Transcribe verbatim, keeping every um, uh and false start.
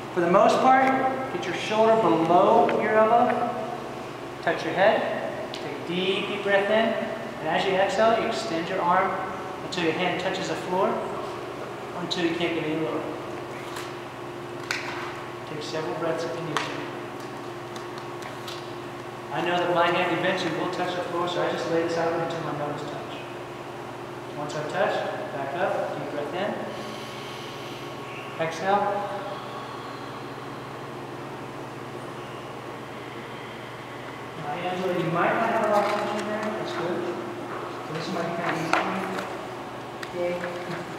For the most part, get your shoulder below your elbow, touch your head, take a deep, deep breath in, and as you exhale, you extend your arm until your hand touches the floor, or until you can't get any lower. Take several breaths if you need to. I know that my hand eventually will touch the floor, so I just lay this out until my nose touch. Once I touch, back up, deep breath in, exhale. Now, Angela, you might not have a lot of tension there, that's good. So this might be kind of easy. Okay.